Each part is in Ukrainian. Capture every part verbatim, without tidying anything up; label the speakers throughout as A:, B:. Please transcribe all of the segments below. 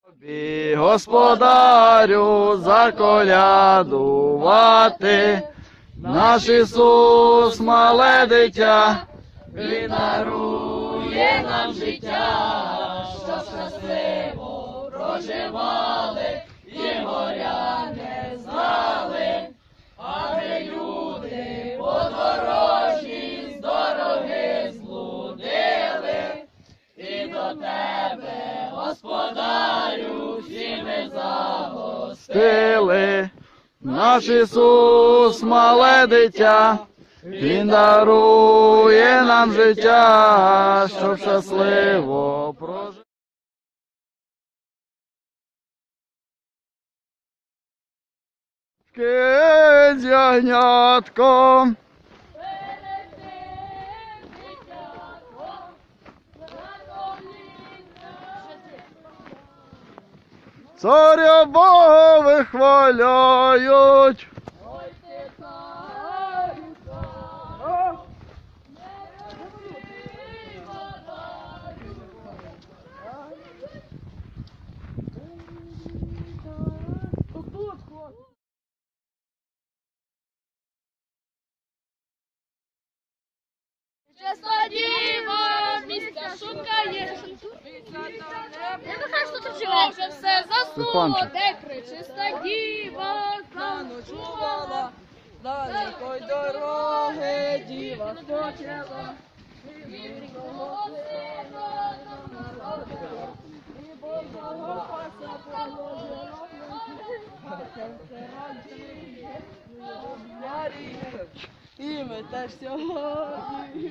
A: Тобі, Господарю, заколядувати, наш Ісус, мале дитя, Він дарує нам життя, щоб щасливо проживали і горя не знали, аби люди подорожні з дороги зблудили, і до тебе, Господарю, всі ми загостили. Наш Ісус, мале дитя, Він дарує нам життя, щоб щасливо прожити. Кінь з ягнятком, царя Бога вихваляють.
B: Чесна діва, місця шукає. Нехай що тут живе. Вже все заснуло, де пречиста діва заночувала.
C: Далекої дороги діва спочила.
B: Вірного сина народила.
C: І Божого паса положила. І ми теж сьогодні.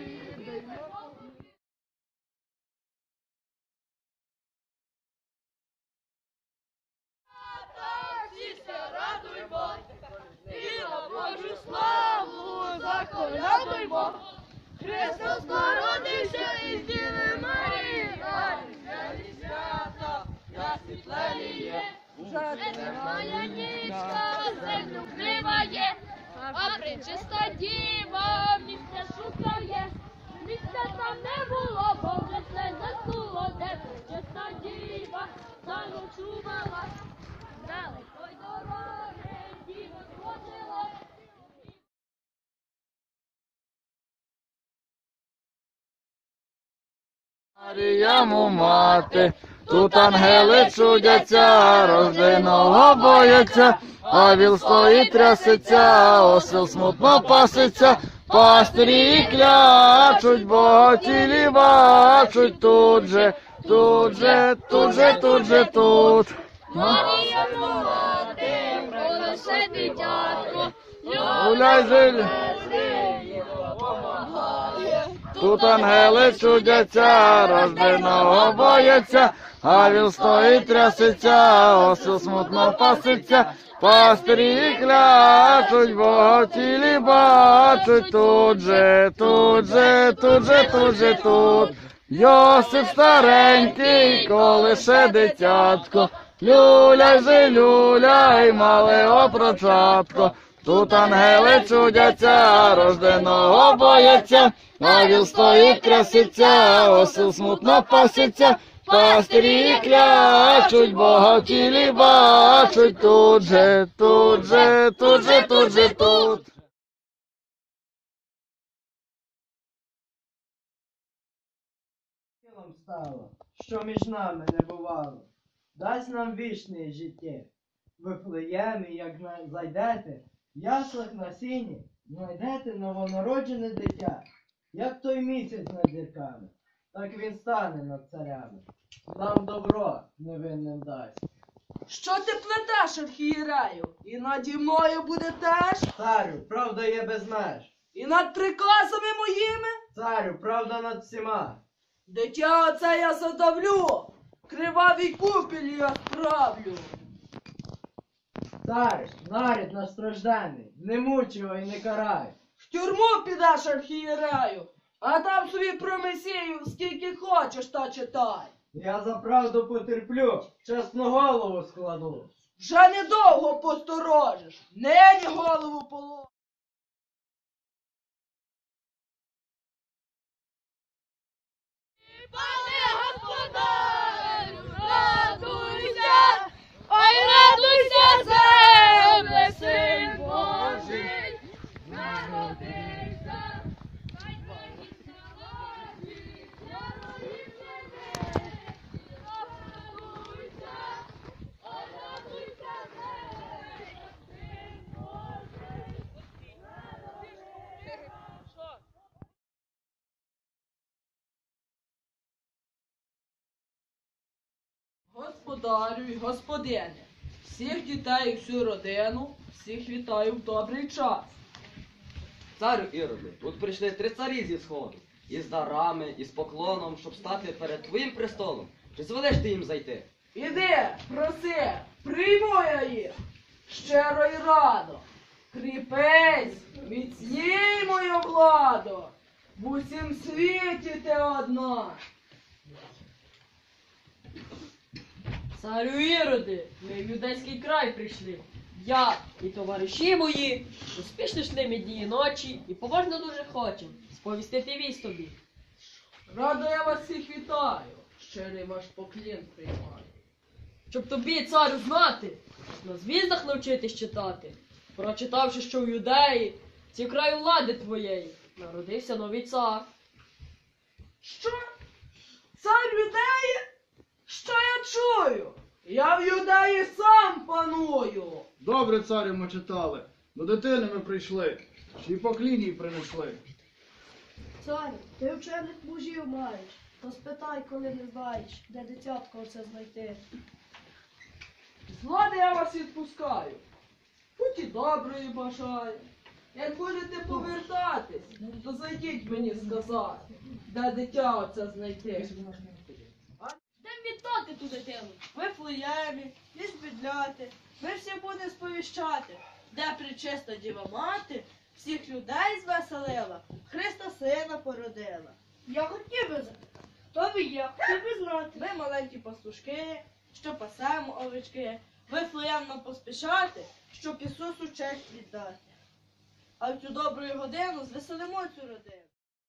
B: Радуймо, і на Божу славу заколядуймо. Христос народився із Діви Марії, а веселі свята ясвітлеє. Вже триває нічка, землю вкриває, а пречиста діва місця шукає. Місця там не було, бо вже все заснуло, де пречиста діва заночувала. Далекої дороги діва сходила.
A: Маріяму мати, тут ангели чудяться, рожденого бояться, а віл стоїть трясеться, осел смутно паситься, пастирі клячуть, Бога тілі бачуть, тут же, тут же, тут же, тут же, тут.
B: Маріяму мати, пронесе дитятко,
A: Гуляй жиль. Тут ангели чудяться, рожденого бояться, а віл стоїть трясеться, осел смутно паситься, пастирі клячуть, Бога в тілі бачуть, тут же, тут же, тут же, тут же, тут. Йосип старенький, колише дитятко, люляй же, люляй, мале опрочатко. Тут ангели чудяться, рожденого бояться, а віл стоїть трясеться, осел смутно паситься, пастирі клячуть, Бога в тілі бачуть, тут же, тут же, тут же, тут же, тут.
D: Тілом стало, що між нами не бувало, дасть нам вічне життя. В Вифлеємі, як на- зайдете, в яслах на сіні, знайдете новонароджене дитя, як той місяць над зірками, так він стане над царями, нам добро невинним дасть.
C: Що ти плетеш, архієрею? І наді мною буде теж?
D: Царю, правда є без меж,
C: І над приказами моїми?
D: царю, правда над всіма.
C: Дитя оце я задавлю, кривавій купілі я справлю.
D: Царю, нарід наш стражданий, не муч його і не карай.
C: В тюрму підеш, архієрею, а там собі про Месію скільки хочеш, та читай.
D: Я за правду потерплю, чесну голову складу.
C: Вже недовго посторожиш, нині голову положиш.
B: Пане господарю, радуйся!
C: Господарю і господине, всіх дітей і всю родину, всіх вітаю в добрий час.
E: Царю Іроде, тут прийшли три царі зі сходу, із дарами, із поклоном, щоб стати перед твоїм престолом. Чи звелиш ти їм зайти?
C: Іди, проси, прийму я їх, щиро і радо. Кріпись, міцній мою владу, в усім світі ти одна.
F: Царю Іроди, ми в юдейський край прийшли. Я і товариші мої успішно йшли ми дні і ночі і поважно дуже хочемо сповістити вість тобі.
C: Радо я вас всіх вітаю, щирий ваш поклін приймаю.
F: Щоб тобі, царю, знати, на звіздах навчитись читати, прочитавши, що в юдеї, ці краю влади твоєї, народився новий цар.
C: Що? Цар юдеї? Що я чую? Я в юдеї сам паную.
A: Добре, царю, ми читали. До дитини ми прийшли. Ще й поклін їй принесли.
G: Царю, ти вчених мужів маєш, то спитай, коли не знаєш, де дитятко оце знайти.
C: З влади я вас відпускаю. Путі доброї бажаю. Як будете повертатись, то зайдіть мені сказати, де дитя оце знайти.
B: Де вітати ту дитину?
H: В Вифлеємі, між бідляти, ми всі будемо сповіщати, де пречиста діва мати всіх людей звеселила, Христа сина породила.
G: Я хотів би, то ви є, хотів би знати.
H: Ми маленькі пастушки, що пасемо овечки, Вифлеєм нам поспішати, щоб Ісусу честь віддати. А в цю добру годину звеселимо цю родину.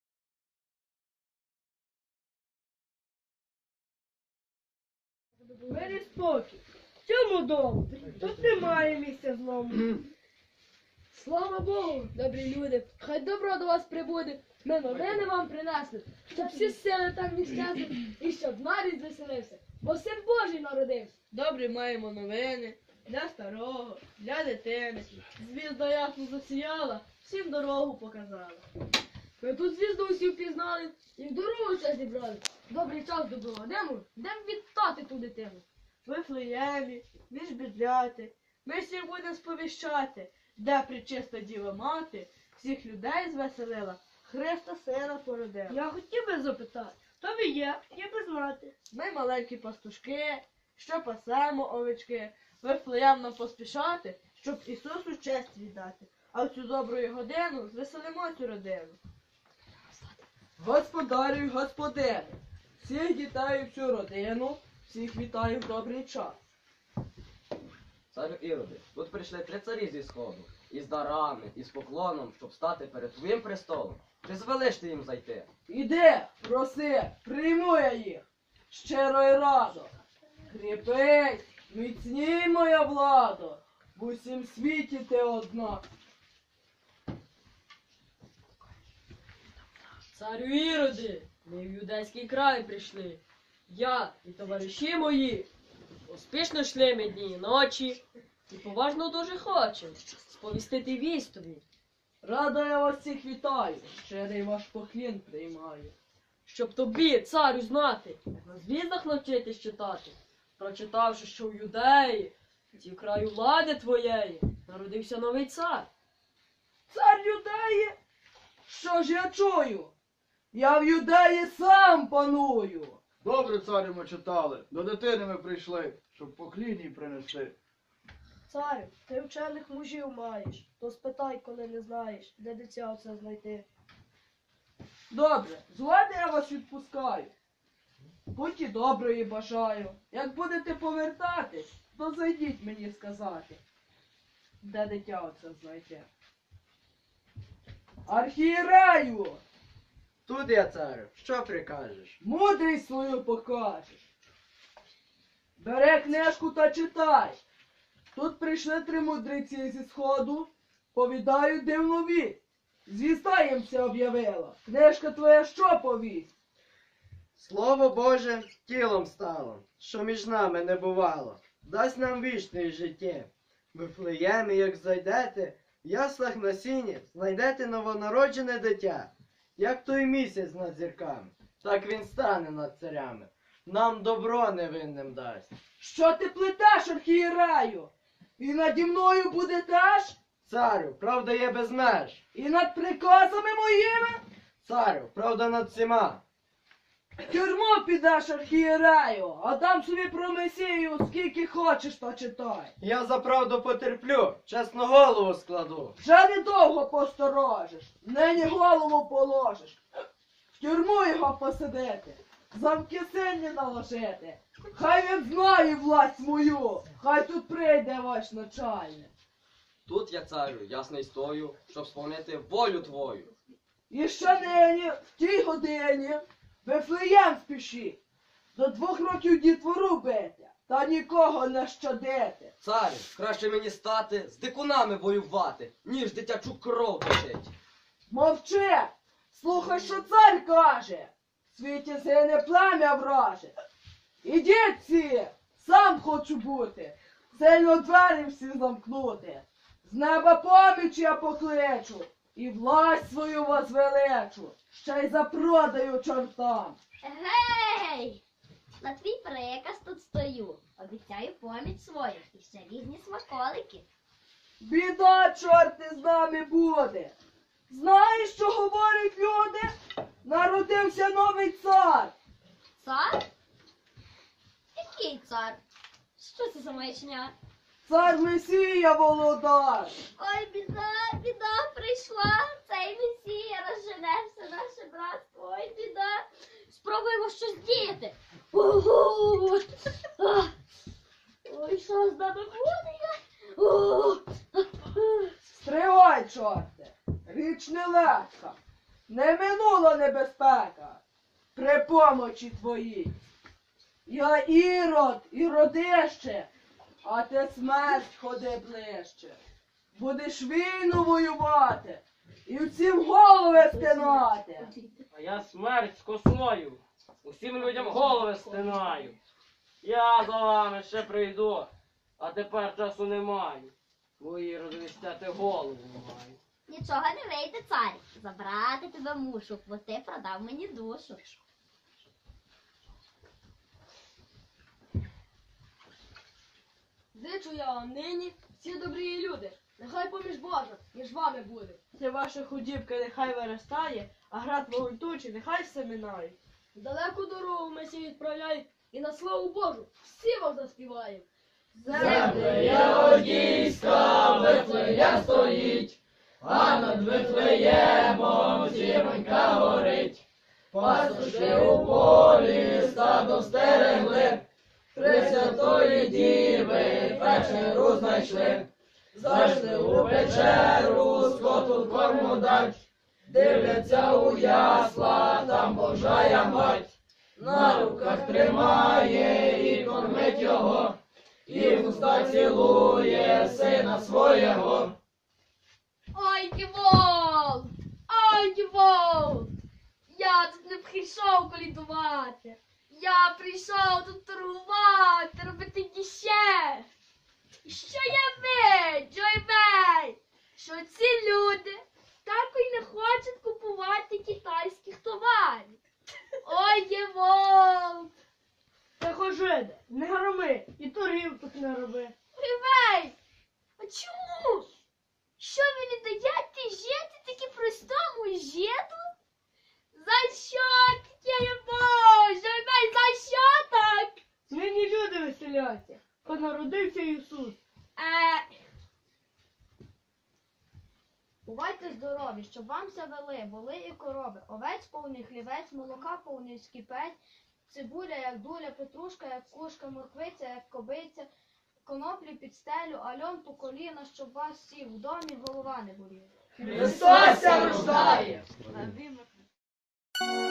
G: Мирі спокій. В цьому дому. Тут немає місця злому.
I: Слава Богу, добрі люди, хай добро до вас прибуде. Ми новини вам принесли, щоб всі сили там містяти і щоб нарід заселився, бо син Божий народився.
H: Добрі маємо новини для старого, для дитини. Звізда ясно засіяла, всім дорогу показала.
I: Ми тут звізду усі впізнали і в дорогу все зібрали. Добрий час доброго дему, йдемо вітати ту дитину.
H: В Вифлеємі, між бідляти, ми всіх будемо сповіщати, де пречиста діва мати всіх людей звеселила, Христа сина породила.
G: Я хотів би запитати, хто ви є, хотів би знати.
H: Ми маленькі пастушки, що пасемо овечки, в Вифлеєм нам поспішати, щоб Ісусу честь віддати, а в цю добру годину звеселимо цю родину.
C: Господарю і господине, всіх дітей і всю родину, всіх вітаю в добрий час.
E: Царю Іроде, тут прийшли три царі зі сходу, із дарами, із поклоном, щоб стати перед твоїм престолом. Чи звелиш ти їм зайти?
C: Іди, проси, прийму я їх, щиро і радо. Кріпись, міцній моя влада, в усім світі ти одна.
F: Царю Іроди, ми в юдейський край прийшли. Я і товариші мої успішно йшли ми дні і ночі і поважно дуже хочемо сповістити вість тобі,
C: Радо я вас всіх вітаю, щирий ваш поклін приймаю.
F: щоб тобі, царю, знати, на звіздах навчитись читати, прочитавши, що в юдеї, ці краю влади твоєї, народився новий цар.
C: Цар юдеї? Що ж я чую? Я в юдеї сам паную.
A: Добре, царю, ми читали. До дитини ми прийшли, щоб поклін їй принести.
G: Царю, ти вчених мужів маєш, то спитай, коли не знаєш, де дитя оце знайти.
C: Добре, з влади я вас відпускаю. Путі доброї бажаю. Як будете повертатись, то зайдіть мені сказати, де дитя оце знайти. Архієрею,
D: Тут я, царю, що прикажеш?
C: мудрість свою покажеш. Бери книжку та читай. Тут прийшли три мудреці зі сходу, повідають дивну вість. Звізда їм все об'явила. Книжка твоя що повість?
D: Слово Боже тілом стало, що між нами не бувало. Дасть нам вічне життя. В Вифлеємі, як зайдете, в яслах на сіні знайдете новонароджене дитя. Як той місяць над зірками, так він стане над царями. Нам добро невинним дасть.
C: Що ти плетеш, архієрею? І наді мною буде теж?
D: Царю, правда є без меж.
C: І над приказами моїми?
D: Царю, правда над всіма.
C: В тюрму підеш, архієрею, а там собі про Месію скільки хочеш, то читай.
D: Я за правду потерплю, чесно голову складу.
C: Вже недовго посторожиш, нині голову положиш. В тюрму його посадити, замки сильні наложити. Хай він знає власть мою, хай тут прийде ваш начальник.
E: Тут я, царю, ясний стою, щоб сповнити волю твою.
C: І ще нині, в тій годині, Вифлеєм спішіть, до двох років дітвору бити, та нікого не щадити.
E: Царю, краще мені стати з дикунами воювати, ніж дитячу кров точить.
C: Мовчи, слухай, що цар каже, в світі сине плем'я враже. Ідіть всі, сам хочу бути, сильно двері всі замкнути. З неба поміч я покличу, і власть свою возвеличу, ще й запродаю чортам.
J: Гей! На твій приказ тут стою. Обіцяю поміч своїх і ще різні смаколики.
C: Біда, чорти, з нами буде. Знаєш, що говорять люди? Народився новий цар.
J: Цар? Який цар? Що це за маячня?
C: Цар Месія Володар.
J: Ой, біда, біда прийшла. Цей Месія розжене все наше братство. Ой, біда. Спробуємо щось діяти. Ого! А! Ой, що з нами буде? О!
C: Стривай, чорте, річ нелегка, не минула небезпека при помочі твоїй. Я ірод, іродище, а ти смерть ходи ближче. Будеш війну воювати і всім голови стинати.
K: А я смерть з косою, усім людям голови стинаю. Я за вами ще прийду, а тепер часу не маю. Твої розвістяти голову маю.
J: Нічого не вийде, цар. Забрати тебе мушу, бо ти продав мені душу.
I: Зичу я вам нині всі добрі люди. Нехай поміж Божа між вами буде.
H: Це ваша худібка нехай виростає, а град вогультучий нехай все минає.
I: Далеку дорогу ми всі відправляємо і на славу Божу всі вам заспіваємо.
L: Землеє одійська, Вифлеєм стоїть, а над Вифлеємом зіронька горить. Пастушки у полі стадо стерегли, Пресвятої Діви печеру знайшли. Зайшли у печеру, скоту корму дать, дивляться у ясла, там Божая мать. На руках тримає і кормить його, і в уста цілує сина свого.
B: Ой, Дівол! Ой, Дівол! Я тут не прийшов колідувати. Я прийшов тут торгувати, робити діще. Що я виджу, ой вей, що ці люди так і не хочуть купувати китайських товарів. Ой, Дівол!
H: Та хожиде, не громи, і торгів тут не роби.
B: Ой вей, а чому? Що ви не даєте жити таки простому житу? За що таке, Боже, ой вей, за що так?
H: Нині люди веселяться, бо народився Ісус.
B: Е,
I: Бувайте здорові, щоб вам все вели, воли і корови, овець повний хлівець, молока повний скіпець, цибуля, як дуля, петрушка, як кушка, морквиця, як кобиця, коноплі під стелю, альон по коліна, щоб вас всіх в домі голова не боліла.
L: Христос ся рождає!
H: На